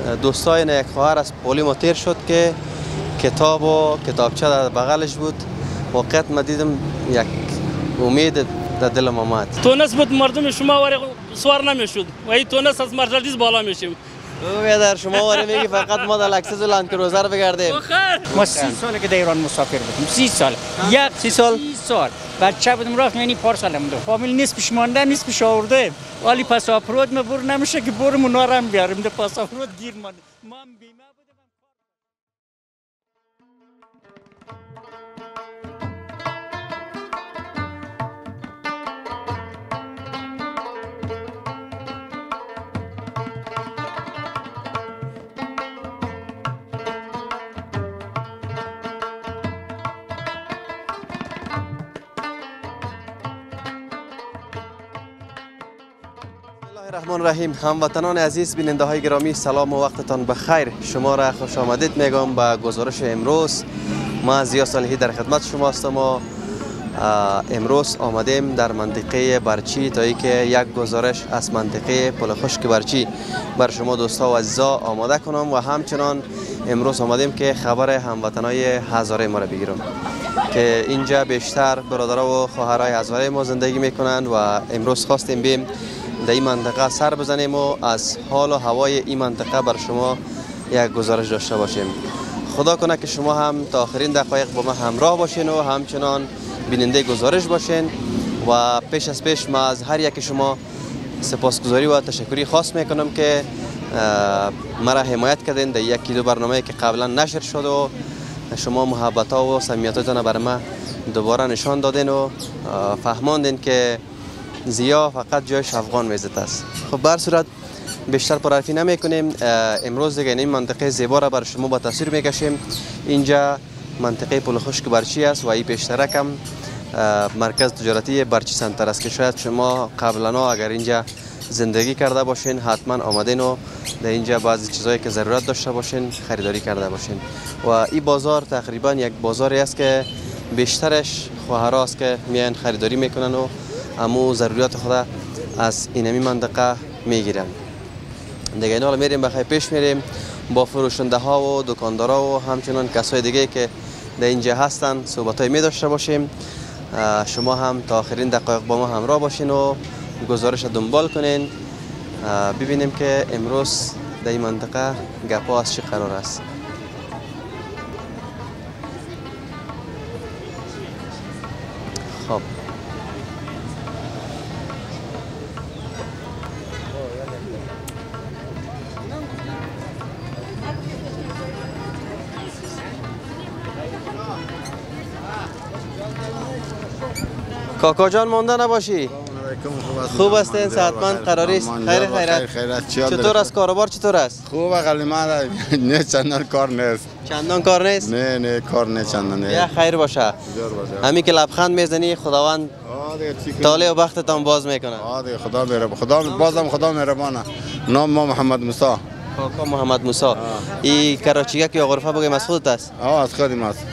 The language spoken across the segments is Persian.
دوستای یک خواهر از پولی ما تیر شد که کتاب و کتابچه در بغلش بود. واقعیت ما دیدم یک امید در دل ما آمد. تونس بود مردم شما وری سوار نمیشد و این تونس از مرسدس بالا میشیم. در شما وری میگی فقط ما در لکسس و لند کروزر بگردیم. ما 30 ساله که در ایران مسافر بودیم. 30 سال. 30 سال. 30 سال. بچه بودم رفت یعنی پارسال مونده. فامیل نصفش مانده نصفش آورده. ولی پاسپورت ما بر نمیشه که برم نارم بیاریم. ده پاسپورت گیر مانده. ما هم بیمه بودیم. الرحمن الرحیم. هموطنان عزیز، بیننده های گرامی، سلام و وقتتان بخیر. شما را خوش آمدید میگم به گزارش امروز. ما زیا صالحی در خدمت شما هستم و امروز آمدیم در منطقه برچی تا اینکه یک گزارش از منطقه پل خشک برچی بر شما دوستا و عزیزا آماده کنم و همچنان امروز آمدیم که خبر هموطنای هزاره ما را بگیرم که اینجا بیشتر برادرها و خواهرای هزاره ما زندگی میکنند و امروز خواستیم بیم در این منطقه سر بزنیم و از حال و هوای این منطقه بر شما یک گزارش داشته باشیم. خدا کنه که شما هم تا آخرین دقایق با ما همراه باشین و همچنان بیننده گزارش باشین و پیش از پیش ما از هر یک شما سپاسگزاری و تشکری خاص میکنم که مرا حمایت کردین در یکی دو برنامه که قبلا نشر شد و شما محبت ها و صمیمیتاتون بر ما دوباره نشان دادین و فهماندین که زیا فقط جایش افغان میزد است. خب بر صورت بیشتر پرحرفی نمی کنیم. امروز دیگه این منطقه زیبا را بر شما با تصویر میکشیم. اینجا منطقه پل خشک برچی است و این پیشترک هم مرکز تجارتی برچی سنتر است که شاید شما قبلا اگر اینجا زندگی کرده باشین حتما آمدین و در اینجا بعضی چیزایی که ضرورت داشته باشین خریداری کرده باشین. و این بازار تقریبا یک بازاری است که بیشترش خواهرها است که میان خریداری میکنن و امو ضروریات خود از اینمی منطقه میگیرن. دیگه اینا میریم بخیر پیش میریم با فروشنده ها و دکاندارا و همچنان کسای دیگه که در اینجا هستن صحبت های می داشته باشیم. شما هم تا آخرین دقایق با ما همراه باشین و گزارش دنبال کنین ببینیم که امروز در این منطقه گپا از چی قرار است. خب کاکا جان مانده نباشی. خوب هستین؟ صحتمند؟ قراری است؟ خیرت. چطور است کاروبار؟ چطور است؟ خوبه ولی ما نه چندان کار نیست. چندان کار نیست؟ نه کار نه چندان نیست. یا خیر باشه. همین که لبخند میزنی خداوند طالع و بختتان باز میکنه. خدا مهربان. خدا مهربانه. نام ما محمد موسی. کاکا محمد موسی. این کراچیگه که غرفه بگیم از خودت است؟ از خودم است.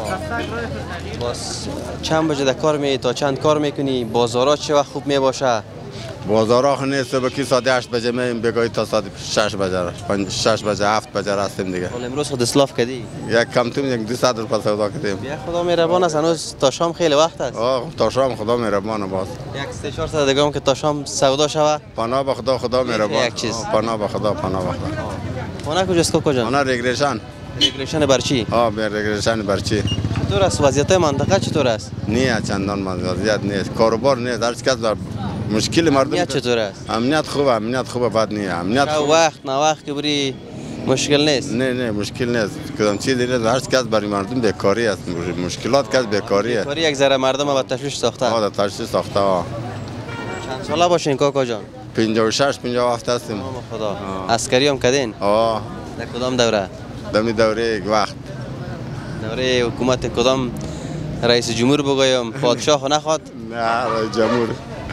باز چند بجه در کار می تا چند کار میکنی؟ بازارات چه وقت خوب می باشه؟ بازارا نیست صبح کی ساعت 8 بجه میایم بگویی تا ساعت 6 بجه 6 بجه 7 بجه هستیم دیگه. ولی امروز خود اسلاف کردی؟ یک کم تون یک 200 روپیه سودا کردیم. بیا خدا مهربان است هنوز تا شام خیلی وقت است. تا شام خدا مهربانه باز. یک 3-4 ساعت دیگه که تا شام سودا شوه. پناه به خدا مهربان. پناه به خدا. خانه کجاست کاکا جان؟ خانه رگریشن برچی. رگریشن برچی. چطور است وضعیت منطقه چطور است؟ نه چندان وضعیت نیست. کاروبار نیست. هر کس مشکل مردم. امنیت چطور است؟ امنیت خوبه بد نیست. امنیت وقت که بری مشکل نیست. نه مشکل نیست. کدام چیزی نیست. هر کس برای مردم بیکاری است. مشکلات کس بیکاریه. بیکاری یک ذره مردم با تشویش ساخته. تشویش ساخته. چند ساله باشین کاکا جان؟ 56 57 هستیم. خدا. عسکری هم کردین؟ در کدام دوره؟ دمی دوره یک وقت. دوره حکومت کدام رئیس جمهور بگویم پادشاه خو نخواد؟ نه رئیس جمهور.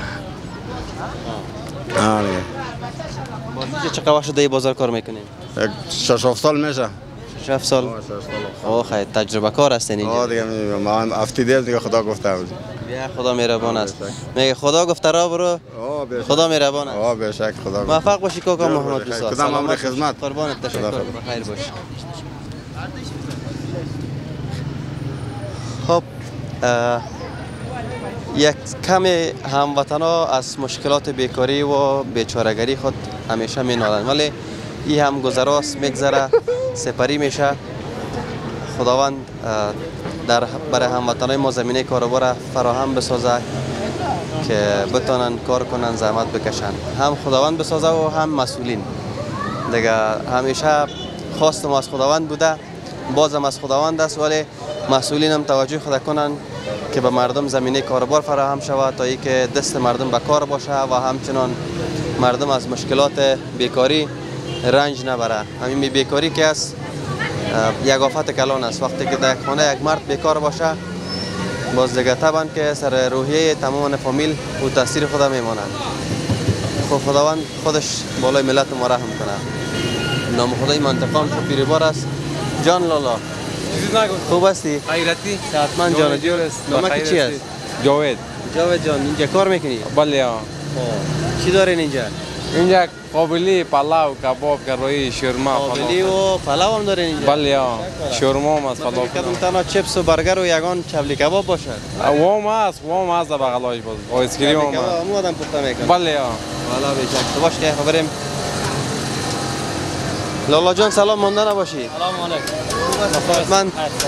چقدر وقت شده بازار کار میکنین؟ 6 سال میشه. 6 سال؟ خیلی تجربه کار هستین اینجا. دیگه ما افتیدیم دیگه خدا گفته بود. بیا خدا مهربان است. میگه خدا گفته را برو. خدا مهربان است. آه بشک خدا. موفق باشی کاکا محمد موسی. خدا امر خدمت. قربانت، تشکر. بخیر باش. خب یک کم هموطنا از مشکلات بیکاری و بیچارگری خود همیشه مینالند، ولی این هم گذراست، میگذره، سپری میشه. خداوند برای هموطنای ما زمینه کاروبار فراهم بسازه که بتونن کار کنن، زحمت بکشن. هم خداوند بسازه و هم مسئولین دیگه. همیشه خواستم از خداوند بوده، بازم از خداوند است، ولی مسئولین هم توجه خود کنن که به مردم زمینه کاروبار فراهم شود تا اینکه دست مردم به کار باشه و همچنان مردم از مشکلات بیکاری رنج نبره. همین بیکاری که است یک آفت کلان است. وقتی که در خانه یک مرد بیکار باشه، باز دیگه طبعا که سر روحیه تمام فامیل و تاثیر خود میمانند. خب خداوند خودش بالای ملت ما رحم کنه. نام خدای منطقه هم خوب بیربار است. جان لالا خوب هستی؟ خیرتی؟ صحتمند جان. نامت چی است؟ جاوید. جاوید جان، اینجا کار میکنی؟ بله ها. چی دارین اینجا؟ اینجا قابلی، پلاو، کباب، کروی، شورما. قابلی و پلاو هم دارین اینجا؟ بله ها. شورما هم است. فکر کردم تنها چپس و برگر و یگان چبلی کباب باشد. وام است بغلاش باز. آیسکریم هم است. مو آدم پخته میکنه. بله ها. والا بیچاره. تو باش که خبریم. لالا جان سلام مانده نباشی. سلام علیکم. من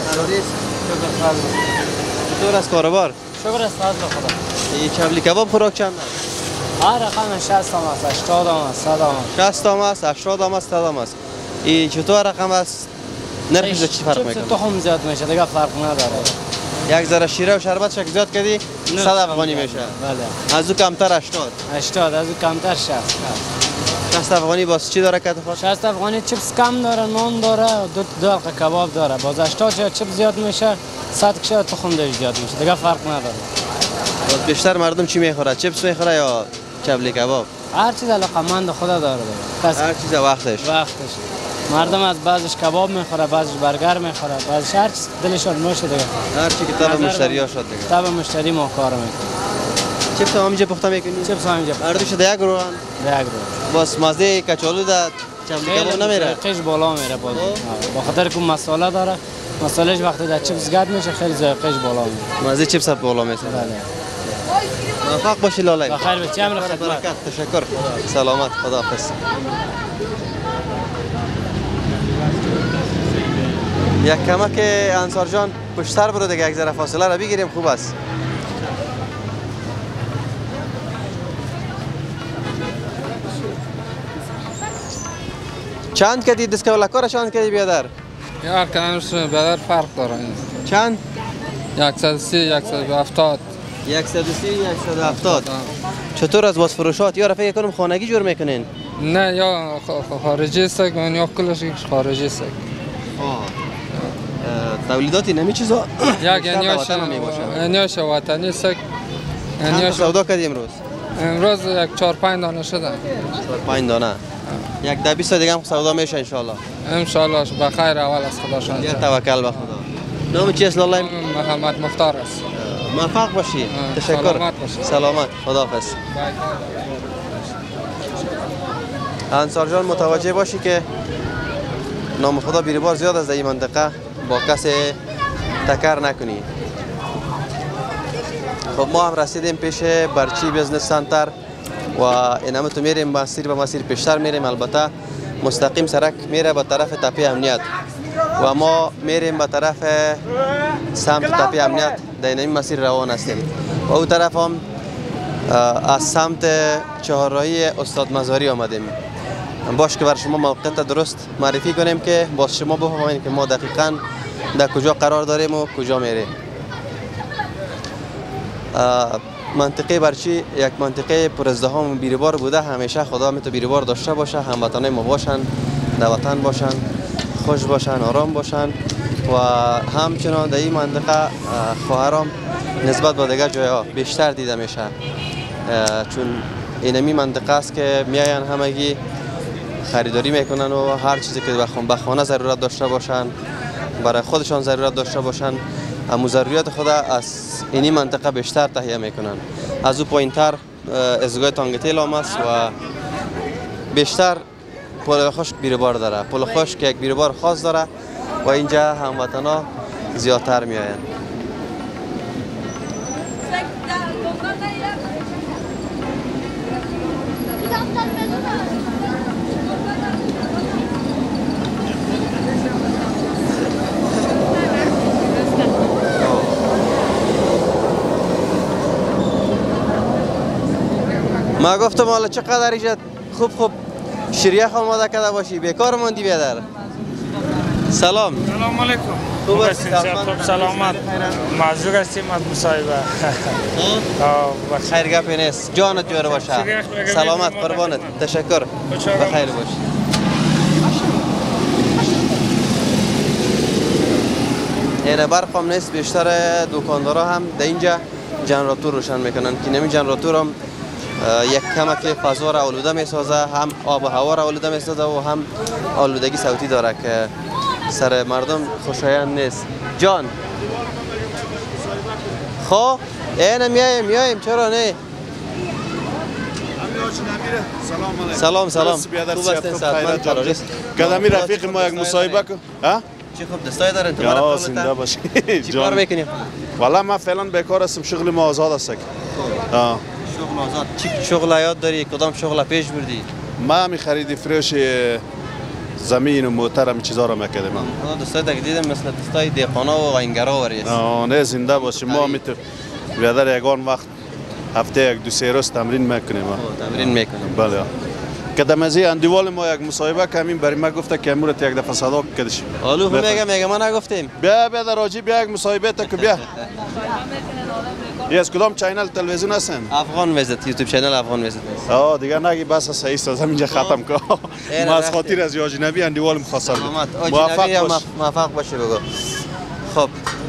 چطور است کاروبار؟ شکر است خدا. این چبلی کباب خوراک چند است؟ هر رقم 60 هم است، 80 هم است، 100 هم است. 60 هم است، 80 هم است، 100 هم است. این چطور رقم است؟ نرخش چی فرق میکنه؟ چپس تخم زیاد میشه، دیگه فرق نداره. یک ذره شیره و شربت شک زیاد کردی 100 افغانی میشه. بله. از او کمتر 80. 80 از او کمتر 60. 60 افغانی باز چی داره کت خود؟ 60 افغانی چپس کم داره، نان داره، دو حلقه کباب داره. باز 80 چپس زیاد میشه، 100 کشه تخم زیاد میشه. دیگه فرق نداره. باز بیشتر مردم چی میخوره؟ چپس میخوره یا چبلی کباب؟ هر چیز علاقمند خدا داره. هر چیز وقتش. مردم از بعضش کباب میخوره، بعضش برگر میخوره، بعضش هر چیز دلشون میشه دیگه. هر چی که طلب مشتری ها شد دیگه. طلب مشتری ما کار میکنه. چپس هم اینجا پخته میکنی؟ چپس هم اینجا. هر دوش ده یک رو هم. ده یک رو. باز مزه کچالو ده چبلی کباب نمیره. قش بالا میره باز. با خاطر که مساله داره. مسالهش وقتی در چپس گرد میشه خیلی ذائقهش بالا میره. مزه چپس بالا میشه. بله. موفق باشی لاله. بخیر باشی. امر خدمت. تشکر. سلامت. خداحافظ. یک کمک انصار جان پشتر برو دیگه، یک ذره فاصله را بگیریم خوب است. چند کدی دیسکولاکو را چند کدی بیادر؟ یار کنش بیادر فرق داره. چند؟ 130 170. 130 170. چطور از باز فروشات؟ یا فکر کنم خانگی جور میکنین؟ نه یا خارجی است یا کلش خارجی است. تولیداتی نمی چیزا یک انیاش وطنی است. انیاش سودا کردی امروز یک 4 5 دانه شده. 5 دانه. یک 10 20 دیگه هم سودا میشه ان شاء الله بخیر. اول از خدا شاد. یا توکل به خدا. نام چی است لاله؟ محمد مختار است. موفق باشی. تشکر. سلامت. خداحافظ. انصار جان متوجه باشی که نام خدا بیربار زیاد از این منطقه، با کسی تکر نکنی. خب ما هم رسیدیم پیش برچی بیزنس سنتر و اینم تو میریم مسیر به مسیر پیشتر میریم. البته مستقیم سرک میره به طرف تپه امنیت و ما میریم به طرف سمت تپه امنیت. در این مسیر روان هستیم و اون طرف هم از سمت چهارراهی استاد مزاری آمدیم. باش که بر شما موقعیت درست معرفی کنیم که باز شما بفهمید که ما دقیقاً در کجا قرار داریم و کجا میریم. منطقه برچی یک منطقه پر ازدحام و بیروبار بوده. همیشه خدا میتونه بیروبار داشته باشه، هموطنای ما باشن، در وطن باشن، خوش باشن، آرام باشن و همچنان در این منطقه خواهرام نسبت به دیگر جایها بیشتر دیده میشه، چون اینمی منطقه است که میاین همگی خریداری میکنن و هر چیزی که به خانه ضرورت داشته باشن، برای خودشان ضرورت داشته باشن، اما ضروریات خود از اینی منطقه بیشتر تهیه میکنن. از او پایینتر ازگاه تانگتیل هم است و بیشتر پل خشک بیروبار داره. پل خشک یک بیروبار خاص داره و اینجا هموطنا زیادتر می آیند. ما گفتم حالا چقدر اینجا خوب شریخ آماده کرده باشی، بیکار موندی بیادر. سلام. سلام علیکم. خوب هستی؟ خوب سلامت. معذور هستیم از مصاحبه. خیر گپی نیست. جانت جور باشه. سلامت قربانت. تشکر. بخیر باش. اینه برق هم نیست، بیشتر دکاندارا هم در اینجا جنراتور روشن میکنن که نمی جنراتور هم یک کمک فضا را آلوده میسازه، هم آب و هوا را آلوده میسازه و هم آلودگی صوتی داره که سر مردم خوشایند نیست. جان خب اینه میایم چرا نه؟ سلام خوب هستین سعادتمند تروریست قدمی رفیق ما یک مصاحبه کن. چی خوب دستای دارن تو زنده باشی. چی کار میکنی؟ والا من فعلا بیکار هستم، شغل ما آزاد است. شغل آزاد چی شغل یاد داری؟ کدام شغل پیش بردی؟ ما می خرید فروش زمین و موتر هم چیزا رو میکردیم. من دستای دیدم مثل دستای دیقانا و غینگرا وریست. نه زنده باشی. ما میتو بیادر یگان وقت هفته یک دو سه روز تمرین میکنیم. تمرین میکنیم. بله. قدم از اندیوال ما یک مصاحبه کردیم، برای ما گفته که امروز یک دفعه صدا کردش. آلو میگه ما نگفتیم. بیا در راجی بیا یک مصاحبه تا که بیا. یه از کدام چینل تلویزیون هستن؟ افغان وزت یوتیوب چینل افغان وزت. دیگه نگی بس صحیح است اینجا ختم کن. ما از خاطر از اجنبی اندیوال مخاصر موفق باشی بگو. خب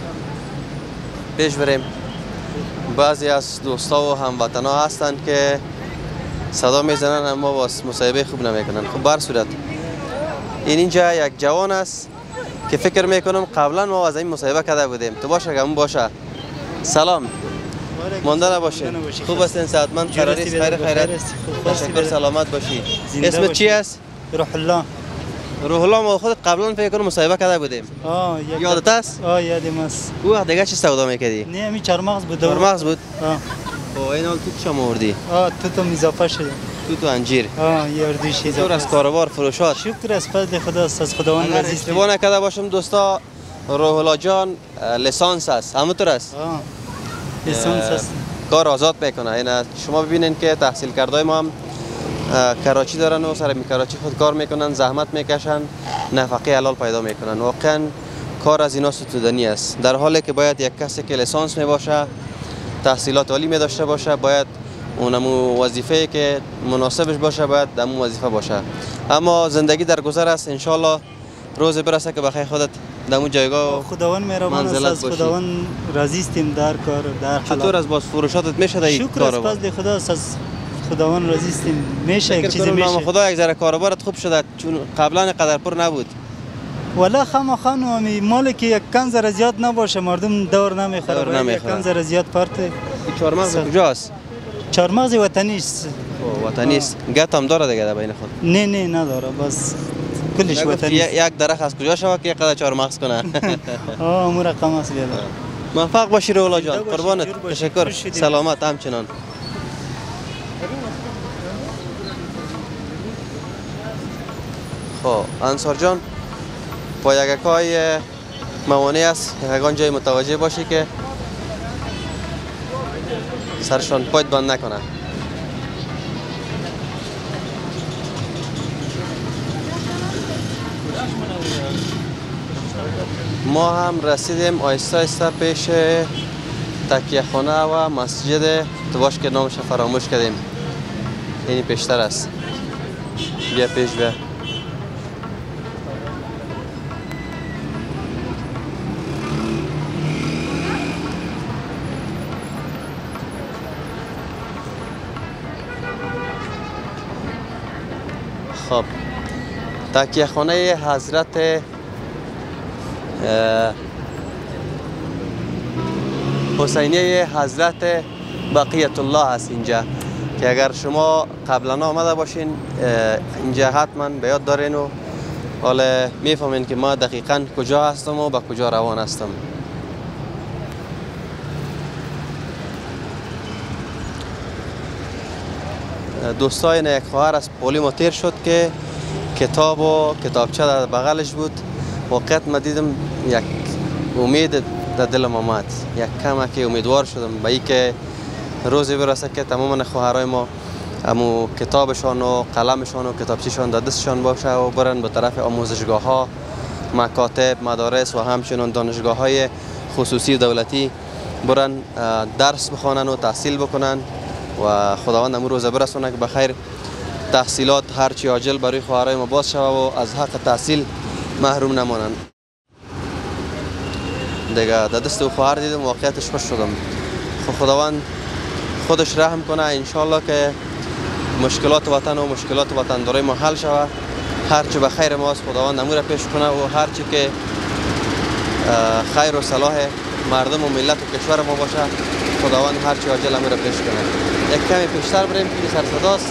پیش بریم. بعضی از دوستا و هموطنا هستن که صدا میزنن اما باز مصاحبه خوب نمیکنن. خب بر صورت اینجا یک جوان است که فکر میکنم قبلا ما از این مصاحبه کرده بودیم. تو باشه که اون باشه. سلام. مانده نباشه. خوب هستین سعادتمند تروریست خیرت. تشکر سلامت باشی. اسمت چی است؟ روح الله. روح الله ما خود قبلا فکر کنم مصاحبه کرده بودیم. یادت است؟ یادم است. او وقت دیگه چی سودا میکردی؟ نه همین چهارمغز بود. چهارمغز بود؟ خب این حال تو چی آوردی؟ تو اضافه شده. تو انجیر. یاردیش اضافه. از کاروبار فروشات. شکر از فضل خدا است، از خداوند عزیز. اشتباه نکرده باشم دوستا، روح الله جان لیسانس است. همونطور است؟ لیسانس است. کار آزاد میکنه. این شما ببینین که تحصیل کرده ما هم کراچی دارن و سر کراچی خود کار میکنن، زحمت میکشن، نفقه حلال پیدا میکنن. واقعا کار از اینا ستودنی است، در حالی که باید یک کسی که لیسانس می باشه، تحصیلات عالی می داشته باشه، باید اونمو وظیفه که مناسبش باشه باید دمو وظیفه باشه. اما زندگی در گذر است، ان شاءالله روز برسه که بخیر خودت دمو جایگاه خداوند مهربان است، از خداوند راضی استیم در کار در حلال. چطور از باز فروشاتت میشه در شکر از فضل خدا است، از خداوند راضی استیم. میشه یک چیزی میشه. خدا یک ذره کاروبارت خوب شده چون قبلا قدر پر نبود. والا خام مال که یک کنز زیاد نباشه مردم دور نمیخوره. یک کنز زیاد پرته. چهارمغز کجاست؟ چهارمغز وطنی است. وطنی است. گت هم داره دیگه بین خود؟ نه نداره، بس کلش وطنی است. یک درخت از کجا شود که قدر چهارمغز کنه؟ اون رقم است بیاد. موفق باشی روح الله جان. قربانت. تشکر. سلامت همچنان. خب انصار جان با یکای موانع است، یکان جای متوجه باشی که سرشان پایت بند نکنن. ما هم رسیدیم آهسته آهسته پیش تکیه خانه و مسجد. تو باش که نامش فراموش کردیم، اینی پیشتر است. بیا پیش بیا. خب تکیه خانه حضرت حسینیه حضرت بقیت الله هست اینجا. که اگر شما قبلا آمده باشین اینجا حتما به یاد دارین و حالا میفهمین که ما دقیقا کجا هستم و به کجا روان هستم. دوستای یک خواهر از پولی ما تیر شد که کتاب و کتابچه در بغلش بود. واقعیت ما دیدم یک امید در دلم آمد، یک کم که امیدوار شدم به این که روزی برسه که تمام خواهرای ما امو کتابشان و قلمشان و کتابچه‌شان در دستشان باشه و برن به طرف آموزشگاه ها، مکاتب، مدارس و همچنین دانشگاه های خصوصی و دولتی برن درس بخوانن و تحصیل بکنن و خداوند امو روز برسونه که بخیر تحصیلات هرچی عاجل برای خواهرای ما باز شوه و از حق تحصیل محروم نمانن. دیگه در دست او خواهر دیدم واقعیتش خوش شدم. خداوند خودش رحم کنه انشالله که مشکلات وطن و مشکلات وطن دارای ما حل شود. هرچی به خیر ماست خداوند امور پیش کنه و هرچی که خیر و صلاح مردم و ملت و کشور ما باشه خداوند هرچی عاجل امور پیش کنه. یک کمی پیشتر بریم که سر صداست.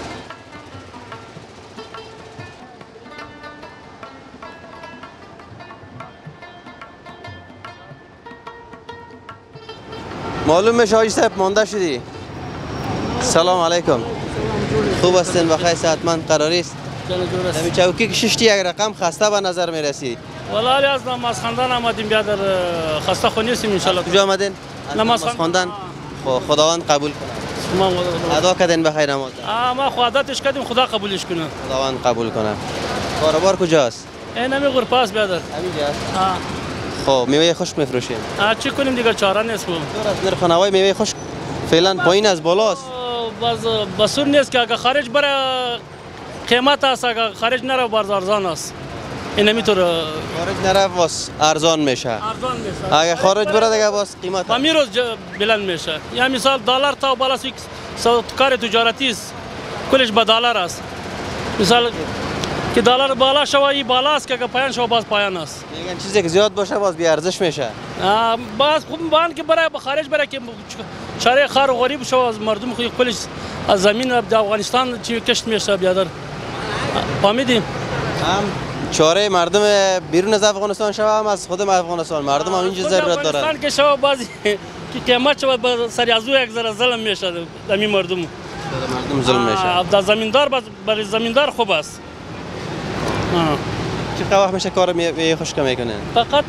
معلوم میشه حاجی صاحب مانده شدی. سلام علیکم. خوب هستین؟ بخیر صحتمند قراری است؟ همین چوکی کشیشتی یک رقم خسته به نظر میرسی. والله از نماز خواندن آمدیم بیا در خسته خو نیستیم ان شاء الله. کجا آمدین؟ نماز خواندن. خداوند قبول کنه. ادا کردین بخیر نماز. ما خو عادتش کردیم خدا قبولش کنه. خداوند قبول کنه. کاروبار کجاست؟ این همین غرپاس بیا در. همینجا. خب میوه خشک میفروشین؟ چی کنیم دیگه چاره نیست. نرخ نوای میوه خشک فعلا پایین از بالاست. بسور نیست که اگه خارج بره قیمت است، اگه خارج نره باز ارزان است. این نمیطور خارج نره واس ارزان میشه. ارزان میشه. اگه خارج بره دیگه واس قیمت. و میروز بلند میشه. یا مثال دلار تا بالا کار تجارتی است. کلش به دلار است. مثال که دلار بالا شوی بالا است که اگه پایان شو باز پایان است. میگن چیزی که زیاد باشه باز بی ارزش میشه. باز خوب بان که برای خارج بره که چاره خار غریب شو از مردم خو کلش از زمین افغانستان چی کشت میشه بیادر. فهمیدیم؟ هم چاره مردم بیرون از افغانستان شو هم از خود افغانستان مردم هم اینجا ضرورت دارن. افغانستان که شو بازی که قیمت شو با سری ازو یک ذره ظلم میشه همین مردم. مردم ظلم میشه. در زمیندار برای زمیندار خوب است. چه وقت میشه کار خشک میکنن؟ فقط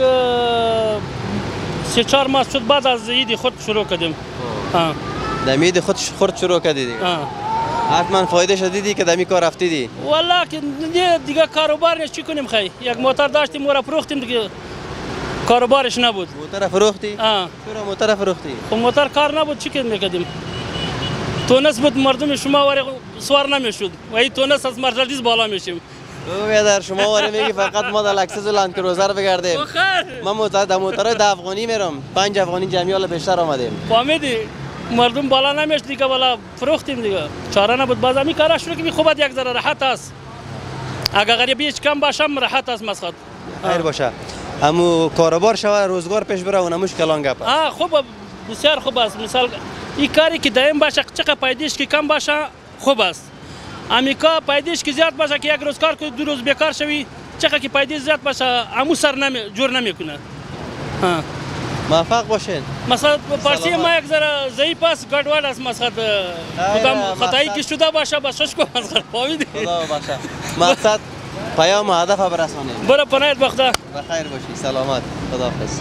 یک 3-4 ماه شد بعد از عید خود شروع کردیم. دمید خود شروع کردی دیگه. حتما فایده شدیدی که دمی کار رفتیدی. والله که دیگه کاروبار نیست چی کنیم خی. یک موتر داشتیم مورا فروختیم دیگه کاروبارش نبود. موتر فروختی؟ چرا موتر فروختی؟ خب موتر کار نبود چی میکردیم؟ تونس بود مردم شما وری سوار نمیشد. و این تونس از مرسدس بالا میشیم. او بیادر شما وری میگی فقط ما در لکسس و لند کروزر بگردیم. ما موترهای 10 افغانی میرم 5 افغانی جمعیال بیشتر آمدیم. فهمیدی؟ مردم بالا نمیشد دیگه بالا فروختیم دیگه. چاره نبود باز همین کارا شروع که خوبت یک ذره راحت است. اگه غریبیش کم باشم راحت است مسخد. خیر باشه. امو کاروبار شوه روزگار پیش بره و نموش کلان گپ. خوب بسیار خوب است. مثال این کاری که دائم باشه چقدر پایدیش که کم باشه خوب است. امیکا پایدیش که زیاد باشه که یک روز کار کنی 2 روز بیکار شوی چقدر که پایدیش زیاد باشه امو سر جور نمیکنه. موفق باشین. مثلا پارسی ما یک ذره ضعیف است گډوډ است مسخد کدام خدایی که شده باشه باشش کو مسخد فهمیدی؟ خدا باشه. مقصد پیام هدف برسونید. برو پناهت بخدا. بخیر باشی سلامت. خداحافظ.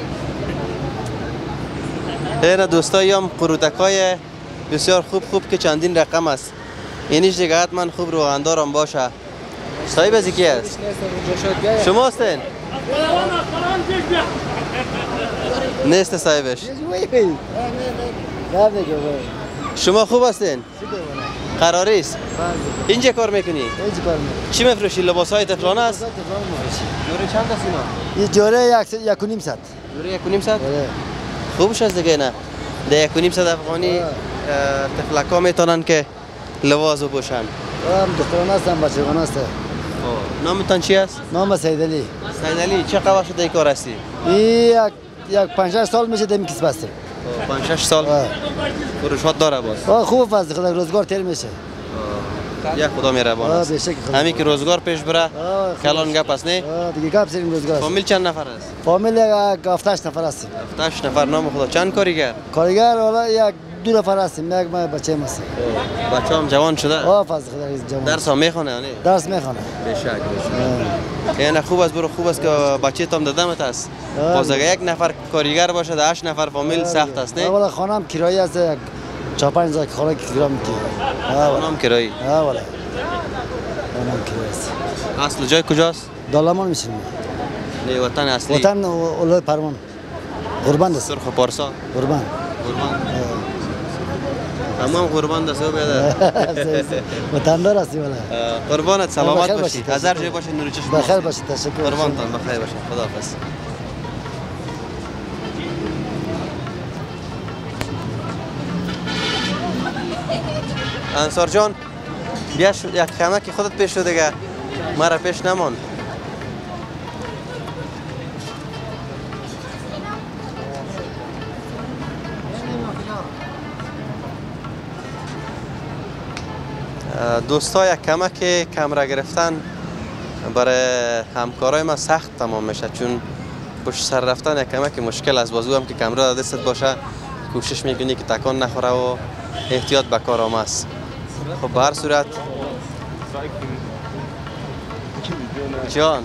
این دوستایی هم قروتکای بسیار خوب که چندین رقم است. اینیش دیگه حتما خوب روغندارم باشه. صاحب از کی است؟ شما هستین؟ نیست صاحبش. شما خوب هستین؟ قراری است؟ اینجا کار میکنی؟ چی میفروشی؟ لباس های طفلانه است؟ جوره چند است اینا؟ این جوره 1.5 ساعت. جوره 1.5 ساعت؟ خوبش است دیگه نه؟ ده 1.5 ساعت افغانی طفلکا میتونن که لباس بپوشن. دخترانه هستن بچگانه هستن. نامتان چی است؟ نام سیدعلی. سیدعلی چه قواه شده ای کار هستی؟ یک 5 سال میشه دمی کسب هستیم. 5-6 سال فروشات داره باز. خوب فضل خدا روزگار تیر میشه. یا خدا مهربان است. همین که روزگار پیش بره کلان گپ است نه؟ دیگه گپ سریم روزگار. فامیل چند نفر است؟ فامیل یک 7 نفر هستیم. 7 نفر نام خدا. چند کارگر؟ کارگر والا یک 2 نفر هستیم. یک ما بچه هستیم. بچه هم جوان شده؟ فضل خدا جوان. درس هم میخونه نه؟ درس میخونه. به شک. یعنی خوب است برو خوب است که بچه تام دادمت است. باز اگه یک نفر کارگر باشه 8 نفر فامیل سخت است نه؟ والا خانم کرایه است 4-5 هزار خانه کرایه میگیره. خانم کرایه. والا. خانم کرایه است. اصل جای کجاست؟ دالمان میشیم. نه وطن اصلی. وطن اولای پروان. قربان است. سرخ پارسا. قربان. تمام قربان دست بیاد. وطن دار هستی والا. قربانت سلامت باشی. هزار جای باشی نور چشم. بخیر باشی تشکر. قربانتان بخیر باشی. خداحافظ. انصار جان بیا یک کمکی خودت پیش شو دیگه مرا پیش نمان. دوستا یک کمک کمره گرفتن برای همکارای ما سخت تمام میشه چون پشت سر رفتن یک کمک مشکل است. بازو هم که کمره دستت باشه کوشش میکنی که تکان نخوره و احتیاط به کار آمد است. خب به هر صورت جان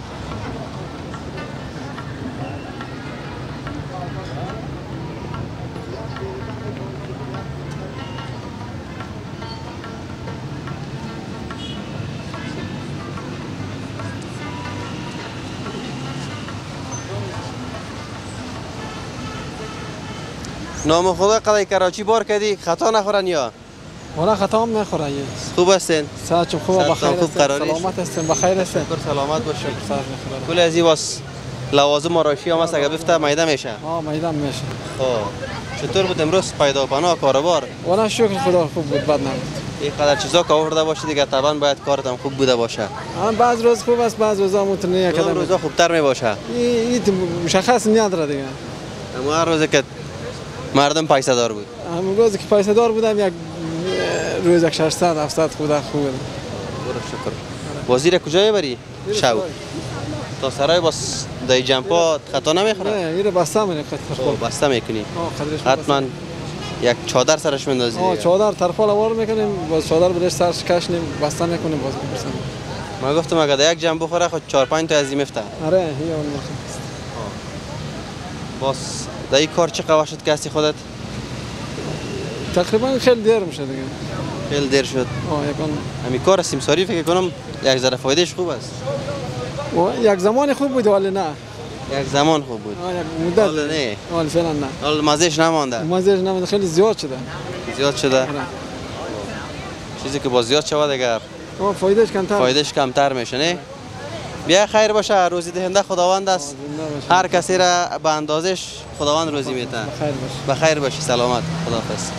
نام خدا قضای کراچی بار کردی خطا نخورن یا؟ والا خطا هم نخوره. خوب هستین؟ ساعت خوبه بخیر هستین. سلامت هستین بخیر هستین. سلامت باشین. کل از این واس لوازم آرایشی هم هست اگه بفته میده میشه. میده میشه. چطور بود امروز پیدا و پناه کاروبار؟ والا شکر خدا خوب بود بد نبود. این قدر چیزا که آورده باشی دیگه طبعا باید کارت هم خوب بوده باشه. بعض روز خوب است بعض روزا متنیه کدام روزا خوبتر می باشه. این مشخص نداره دیگه. اما هر روزی که مردم پیسه دار بود. همون روزی که پیسه دار بودم یک روز 600 700 خوب بود. شکر. وزیر کجای بری؟ شو. تا سرای باس دای جمپا خطا نمیخوره؟ نه میره بسته میکنه خطا. بسته میکنی. حتما یک چادر سرش میندازی. چادر ترفال آوار میکنیم باز چادر بهش سرش کشنیم بسته میکنیم باز میرسیم. ما گفتم اگه یک جنب بخوره خود 4-5 تا از این میفته. آره هی اون میشه. باز دای کار چه قواشت که هستی خودت؟ تقریبا خیلی دیر میشه دیگه. خیلی دیر شد. یکان همین کار سیمساری فکر کنم یک ذره فایدهش خوب است. یک زمان خوب بود ولی نه. یک زمان خوب بود. یک مدت. حالا نه. حالا فعلا نه. حالا مزهش نمانده. مزهش نمانده خیلی زیاد شده. زیاد شده. چیزی که با زیاد شود دیگه فایدهش کمتر میشه نه. بیا خیر باشه روزی دهنده خداوند است. هر کسی را به اندازش خداوند روزی میده. بخیر باشی سلامت. خداحافظ.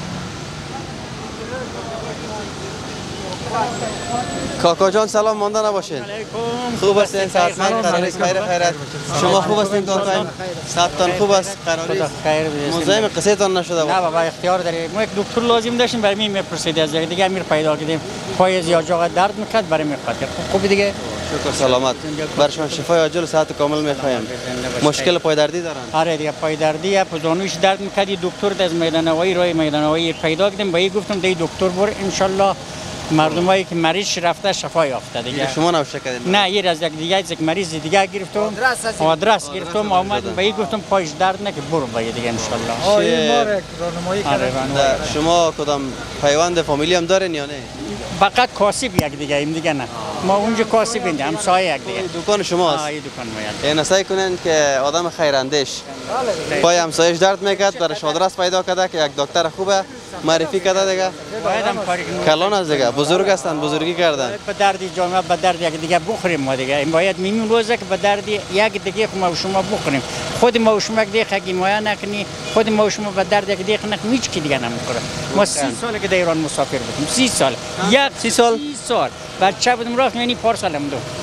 کاکا جان سلام مانده نباشین. خوب هستین؟ صحتمند قراری خیرت. شما خوب هستین کاکا؟ صحتتان خوب است قراری؟ مزاحم قصه تان نشده نه بابا اختیار داری. ما یک دکتر لازم داشتیم برای می میپرسید از دیگه امیر پیدا کردیم. پای زیاد جا درد میکرد برای میخاطر. خوب دیگه. شکر سلامت. برشان شفای عاجل و صحت کامل میخوایم. مشکل پای دردی دارن؟ آره دیگه پای دردی پزانوش درد میکرد. دکتر از میدان نوایی روی میدان نوایی پیدا کردیم. با گفتم دی دکتر بر ان شاء الله مردمایی که مریض رفته شفا یافته دیگه. شما نوشه کردین؟ نه یه از یک مریض دیگه گرفتم. آدرس گرفتم آمدم به گفتم پایش درد نکنه برو باید دیگه ان شاء الله. این راهنمایی کردن. شما کدام پیوند فامیلی هم دارین یا نه؟ فقط کاسب یک دیگه ایم دیگه نه. ما اونجا کاسب ایم همسایه یک دیگه. دکان شماست؟ این دکان ما. این سعی کنین که آدم خیراندیش پای همسایش درد میکرد برش آدرس پیدا کرده که یک دکتر خوبه معرفی کرده دیگه. باید هم کاری کنیم. کلان از دیگه بزرگ هستن بزرگی کردن. به دردی جامعه به درد یک دیگه بخوریم ما دیگه. این باید میمون روزه که به دردی یک دیگه ما و شما بخوریم. خود ما و شما دیگه حکیمایه نکنی. خود ما و شما به درد یک دیگه نکنی هیچ کی دیگه نمیخوره. ما 30 ساله که در ایران مسافر بودیم. 30 سال. 30 سال. بچه بودم رفتم یعنی پارسالم دو.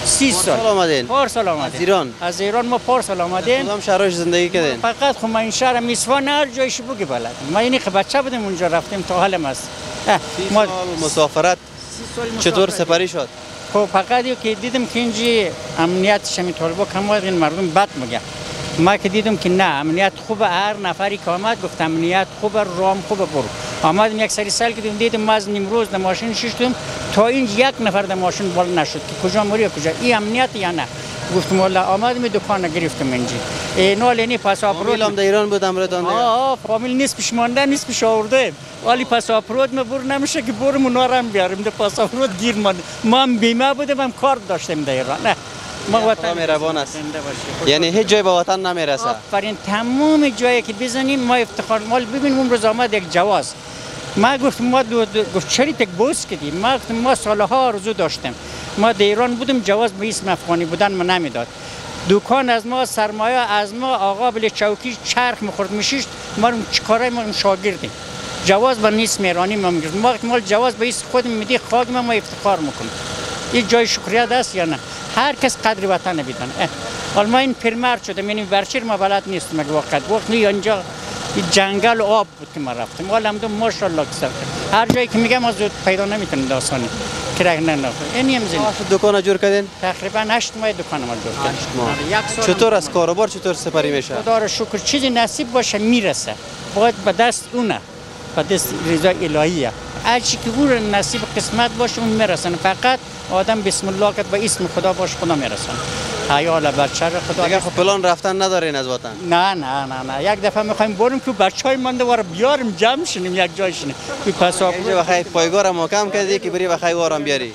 30 سال آمدین؟ پارسال آمدین. از ایران؟ از ایران ما پارسال آمدیم. کدام شهرش زندگی کردین؟ فقط خب ما این شهر میسوان هر جایش بگی بلد. ما اینی که بچه بودیم اونجا رفتیم تا حالم است. ما مسافرت چطور سپری شد؟ خب فقط که دیدم که اینجا امنیتش همین طالبا کم این مردم بد میگه. ما که دیدم که نه امنیت خوبه، هر نفری که آمد گفت امنیت خوبه، رام خوبه، برو. آمدیم یک سری سال که دیدم ما از نیمروز در ماشین شیشتم تا اینج یک نفر در ماشین بالا نشد که کجا موری کجا این امنیت یا نه. گفتم والله آمدیم دکان گرفتم اینجا. اینال اینی پاسپورت هم در ایران بود امردان دیگه. فامیل نیست پیش مانده نیست پیش آورده. ولی پاسپورت ما بر نمیشه که برم نارم بیاریم ده پاسپورت گیر مانده. ما هم بیمه بودم هم کارت داشتیم در ایران. نه ما وطن مهربان است. یعنی هیچ جای به وطن نمیرسه. آفرین تمام جایی که بزنیم ما افتخار مال ببینیم اون روز آمد یک جواز. ما گفتم ما گفت چری تک بوس کردیم. ما گفتم ما سالها آرزو داشتم. ما در ایران بودم جواز به اسم افغانی بودن ما نمیداد. دکان از ما سرمایه از ما آقا بله چوکی چرخ میخورد میشیشت ما چیکاره ما شاگردیم. جواز به نیست ایرانی ما میگیم ما مال جواز به اسم خودم میدی خاک ما افتخار میکنیم. این جای شکریت است یا نه؟ هر کس قدر وطن بدونه. حالا ما این پیرمرد شدم یعنی ورشیر ما بلد نیستم اگه وقت اینجا جنگل و آب بود که ما رفتیم. حالا هم ماشاءالله که هر جایی که میگم از پیدا نمیتونیم داستانی کرک نه اینی هم زین. دکان جور کردین؟ تقریبا 8 ماه دکان ما جور کردیم. چطور از کاروبار چطور سپری میشه؟ خدا رو شکر چیزی نصیب باشه میرسه. باید به دست اونه. به دست رضا الهیه. هر چی که او نصیب قسمت باشه اون میرسن. فقط آدم بسم الله کرد به اسم خدا باشه خدا میرسن. حیال بچه خدا. دیگه خب پلان رفتن ندارین از وطن؟ نه یک دفعه میخوایم بریم که بچهای مانده واره بیاریم جمع شیم یک جای شیم. که پاسپورت اینجا بخیر پایگار محکم کردی که بری بخیر وارم بیاری.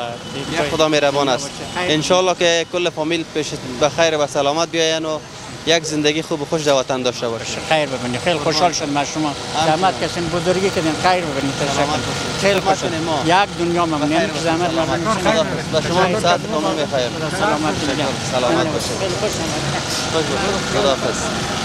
خدا مهربان است. ان شاء الله که کل فامیل پیش بخیر و سلامت بیاین و یک زندگی خوب و خوش در وطن داشته باشه. خیر ببینید. خیلی خوشحال شدم از شما. زحمت کشین بزرگی کردین. خیر ببینید. خیلی خوشحال. یک دنیا ممنونم که زحمت خدا به شما ساعت تمام بخیر. سلامت باشید. خیلی خوشحال. خداحافظ.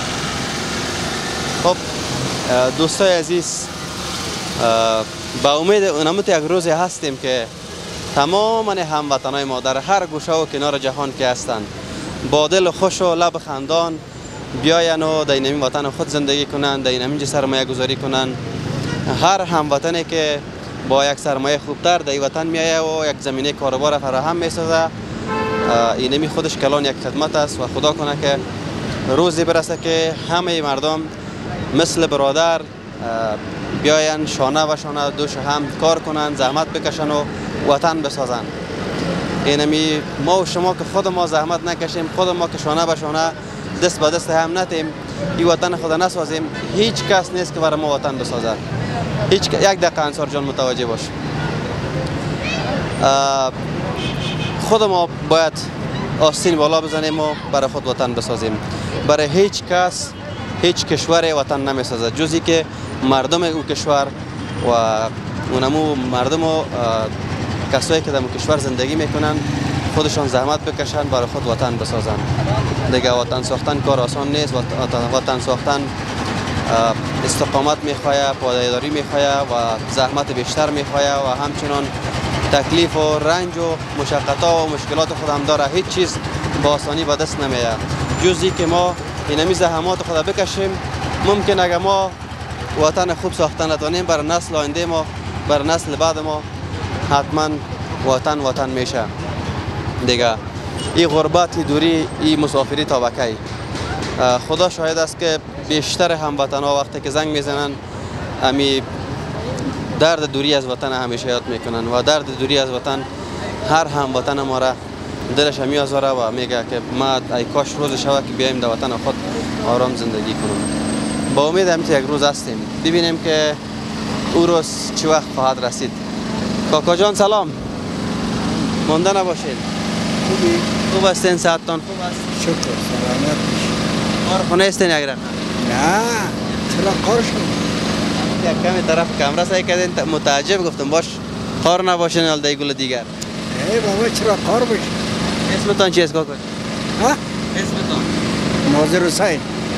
خب دوستای عزیز با امید اونموت یک روزی هستیم که تمام هموطنای ما در هر گوشه و کنار جهان که هستند با دل خوش و لب خندان بیاین و در این وطن خود زندگی کنند، در این سرمایه گذاری کنند. هر هموطنی که با یک سرمایه خوبتر در این وطن میایه و یک زمینه کاروبار فراهم میسازه اینمی خودش کلان یک خدمت است و خدا کنه که روزی برسه که همه مردم مثل برادر بیاین شانه و شانه دوش هم کار کنند، زحمت بکشن و وطن بسازن. اینمی ما و شما که خود ما زحمت نکشیم، خود ما که شانه به شانه دست به دست هم نتیم این وطن خود نسازیم، هیچ کس نیست که برای ما وطن بسازه. یک دقیقه انصار جان متوجه باش. خود ما باید آستین بالا بزنیم و برای خود وطن بسازیم. برای هیچ کس هیچ کشور وطن نمیسازه جزی که مردم او کشور و اونمو مردم و کسایی که در کشور زندگی میکنن خودشان زحمت بکشن برای خود وطن بسازن. دیگه وطن ساختن کار آسان نیست. وطن ساختن استقامت میخواه، پایداری میخواه و زحمت بیشتر میخواه و همچنان تکلیف و رنج و مشقت‌ها و مشکلات خود هم داره. هیچ چیز با آسانی به دست نمیاد. جزی که ما اینمی زحمات خود بکشیم ممکن اگه ما وطن خوب ساختن نتونیم برای نسل آینده ما، برای نسل بعد ما حتما وطن میشه. دیگه این غربت، دوری، این مسافری تا بکی. خدا شاهد است که بیشتر هموطن‌ها وقتی که زنگ میزنن امی درد دوری از وطن همیشه یاد میکنن و درد دوری از وطن هر هموطن ما را دلش میازاره و میگه که ما ای کاش روز شوه که بیایم در وطن خود آرام زندگی کنیم. با امید همیشه یک روز هستیم ببینیم که او روز چه وقت خواهد رسید. کاکا جان سلام. مانده نباشید. خوبی؟ خوب هستین؟ صحتتان خوب است؟ شکر سلامت باشید. کار خونه هستین یک رقم؟ نه چرا کار شد؟ یک کمی طرف کامرا سعی کردین متعجب گفتم باش کار نباشین حال دی گل دیگر. ای بابا چرا کار باشه؟ اسمتان چیست کاکا؟ ها؟ اسمتان؟ ناظر حسین.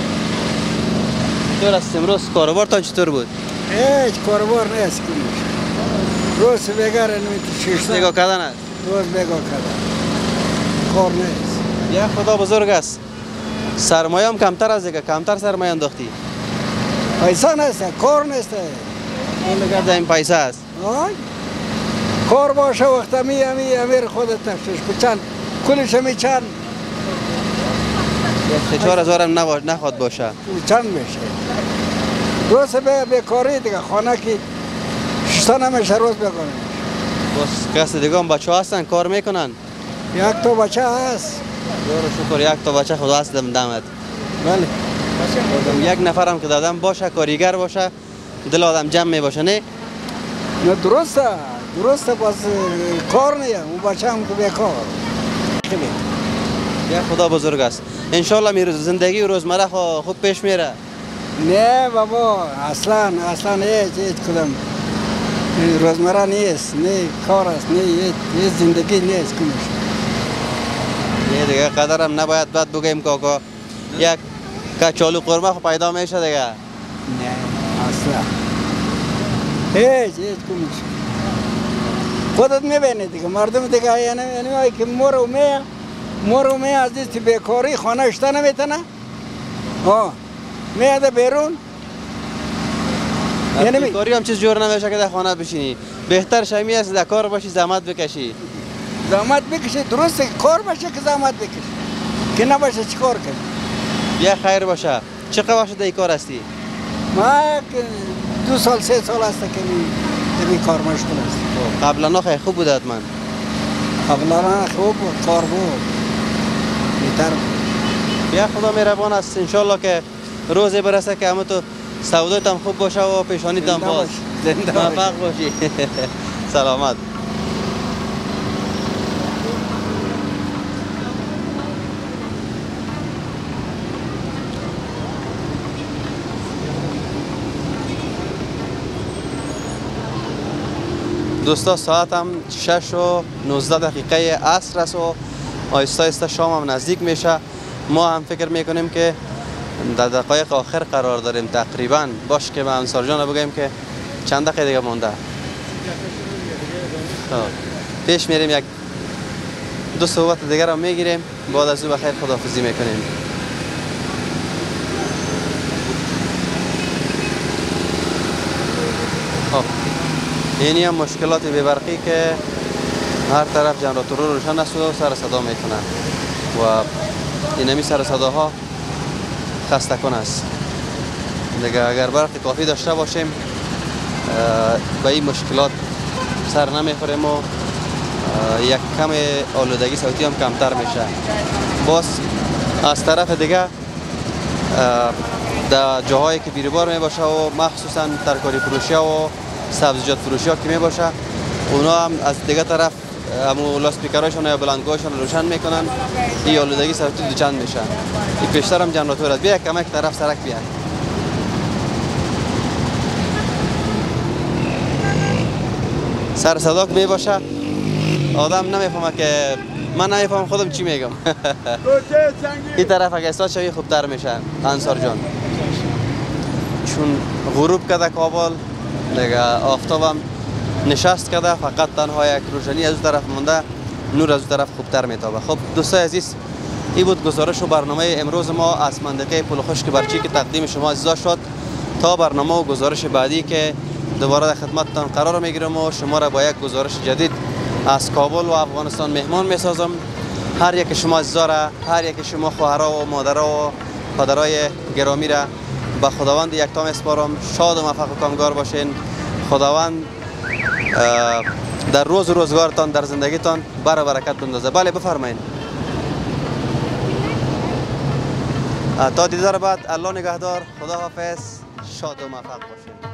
چطور است امروز کاروبارتان چطور بود؟ هیچ کاروبار نیست کنیش. روز بگار نمیتی شش. نگاه کردن است؟ روز بگاه کردن. کار نیست. یا خدا بزرگ است. سرمایه هم کمتر از دیگه، کمتر سرمایه انداختی. پیسه نیست، کار نیست. این لگرد این پیسه است. کار باشه وقت امیر خودت نفسش بچند کلش همی چند 4,000 هم نخواد باشه. چند میشه روز بیکاری دیگه خانه که شتا نمیشه روز بکنیم. بس کس دیگه هم بچه هستن کار میکنن؟ یک تا بچه هست. شکر یک تا بچه خدا هست دمت. بله. یک نفرم که دادم باشه کاریگر باشه دل آدم جمع می باشه نه؟ نه درسته باز کار نیم اون بچه هم که بیکار. یا خدا بزرگ است. انشالله میروز زندگی و روزمره خوب پیش میره. نه بابا اصلا هیچ کدام روزمره نیست، نه کار است، نه هیچ زندگی نیست کنش. نه دیگه قدرم نباید بعد بگیم کاکا یک کچالو قرمه خو پیدا میشه دیگه. نه اصلا هیچ کنش. خودت میبینی دیگه مردم دیگه یعنی که مورو می از دیست بیکاری خانه اشتا نمیتونه میاده بیرون یعنی بیکاری هم چیز جور نمیشه که در خانه بشینی بهتر شمی است در کار باشی زحمت بکشی درسته کار باشه که زحمت بکشی که نباشه چی کار کنی بیا خیر باشه چقدر باشه در کار هستی؟ ما 2 سال 3 سال هست که در کار مشغول هست. قبلا خیلی خوب بود حتما. قبلا خوب بود کار بود بهتر. بیا خدا مهربان است انشالله که روزی برسه که همه تو سودایت هم خوب باشه و پیشانیت هم باز موفق باشی. سلامت. دوستا ساعت هم 6:19 عصر است و آهسته آهسته شام هم نزدیک میشه. ما هم فکر میکنیم که در دقایق آخر قرار داریم تقریبا. باش که به انصار جان بگیم که چند دقیقه دیگه مونده. پیش میریم یک 2 صحبت دیگر هم میگیریم بعد از او بخیر خداحافظی میکنیم. اینی هم مشکلات بی‌برقی که هر طرف جنراتور روشن است و سر صدا میکنه و اینمی سر صداها خسته کن است. دیگه اگر برق کافی داشته باشیم به این مشکلات سر نمیخوریم و یک کم آلودگی صوتی هم کمتر میشه. باز از طرف دیگه در جاهایی که بیروبار می باشه و مخصوصا ترکاری فروشی و سبزیجات فروشی ها که می باشه اونا هم از دیگه طرف همون لاسپیکرهایشون یا بلندگوهایشون روشن میکنن این آلودگی صوتی دوچند میشه. این پیشتر هم جنراتور است. بیا کمک طرف سرک بیا. سر صدا که می باشه آدم نمیفهمه که من نمیفهمم خودم چی میگم. این طرف اگه استاد شوی خوبتر میشه انصار جان. چون غروب کرده کابل دیگه آفتابم نشست کرده فقط تنها یک روشنی از اون طرف مونده نور از اون طرف خوبتر میتابه. خب دوستای عزیز این بود گزارش و برنامه امروز ما از منطقه پل خشک برچی که تقدیم شما عزیزا شد. تا برنامه و گزارش بعدی که دوباره در خدمتتان قرار میگیرم و شما را با یک گزارش جدید از کابل و افغانستان مهمان میسازم. هر یک شما عزیزا را هر یک شما خواهرها و مادرها و پدرای گرامی را به خداوند یکتا میسپارم. شاد و موفق و کامگار باشین. خداوند در روز و روزگارتان در زندگیتان برکت بندازه. بله بفرمایید. تا دیدار بعد الله نگهدار. خدا حافظ. شاد و موفق باشین.